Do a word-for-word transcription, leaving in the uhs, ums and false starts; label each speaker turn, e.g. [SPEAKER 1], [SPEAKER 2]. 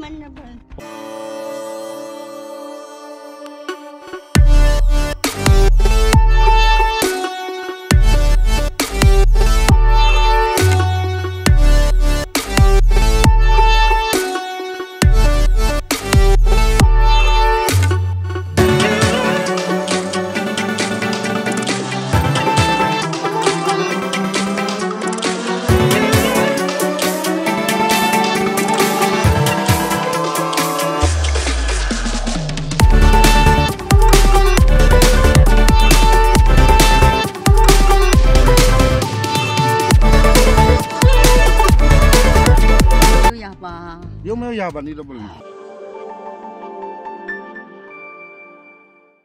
[SPEAKER 1] mình là bự.
[SPEAKER 2] Yo me voy a venir a